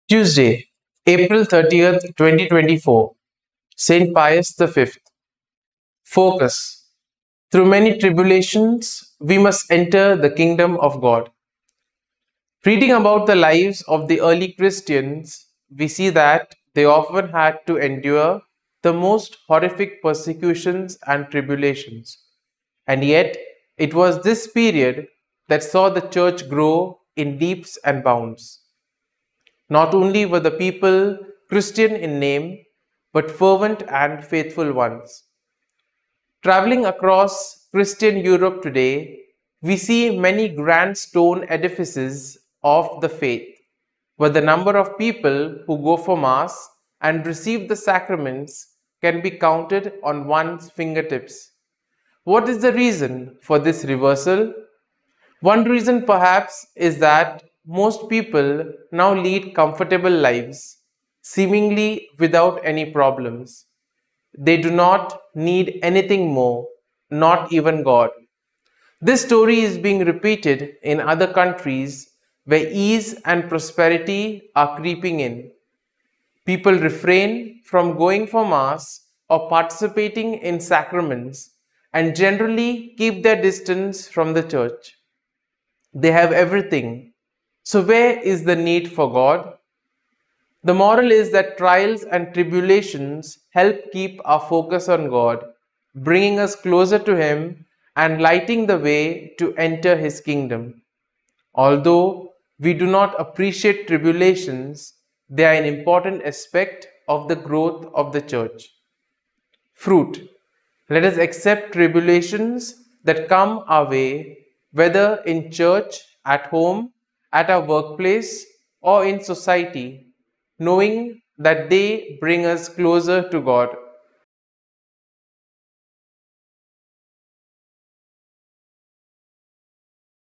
Tuesday, April 30th, 2024. Saint Pius V. Focus. Through many tribulations, we must enter the kingdom of God. Reading about the lives of the early Christians, we see that they often had to endure the most horrific persecutions and tribulations. And yet, it was this period that saw the church grow in leaps and bounds. Not only were the people Christian in name, but fervent and faithful ones. Traveling across Christian Europe today, we see many grand stone edifices of the faith, where the number of people who go for Mass and receive the sacraments can be counted on one's fingertips. What is the reason for this reversal? One reason perhaps is that most people now lead comfortable lives, seemingly without any problems. They do not need anything more, not even God. This story is being repeated in other countries where ease and prosperity are creeping in. People refrain from going for Mass or participating in sacraments and generally keep their distance from the church. They have everything. So, where is the need for God? The moral is that trials and tribulations help keep our focus on God, bringing us closer to Him and lighting the way to enter His kingdom. Although we do not appreciate tribulations, they are an important aspect of the growth of the church. Fruit. Let us accept tribulations that come our way, whether in church, at home, at our workplace, or in society, knowing that they bring us closer to God.